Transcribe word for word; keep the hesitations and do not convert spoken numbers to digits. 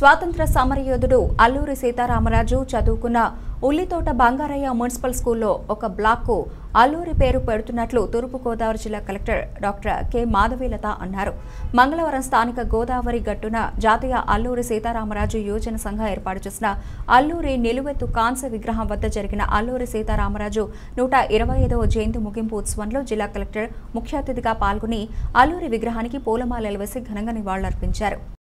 స్వాతంత్ర సమరయోధుడు అల్లూరి సీతారామరాజు చదువుకున్న ఉల్లితోట బంగారయ్య మున్సిపల్ స్కూల్లో ఒక బ్లాక్కు అల్లూరి పేరు పెడుతున్నట్లు తూర్పుగోదావరి జిల్లా కలెక్టర్ డాక్టర్ కె మాధవీలత అన్నారు. మంగళవారం స్థానిక గోదావరి గట్టున జాతీయ అల్లూరి సీతారామరాజు యువజన సంఘం ఏర్పాటు చేసిన అల్లూరి నిలువెత్తు కాంస్య విగ్రహం వద్ద జరిగిన అల్లూరి సీతారామరాజు నూట ఇరవై ఐదవ జయంతి ముగింపు ఉత్సవంలో జిల్లా కలెక్టర్ ముఖ్య అతిథిగా పాల్గొని అల్లూరి విగ్రహానికి పూలమాలలు వేసి ఘనంగా నివాళులర్పించారు.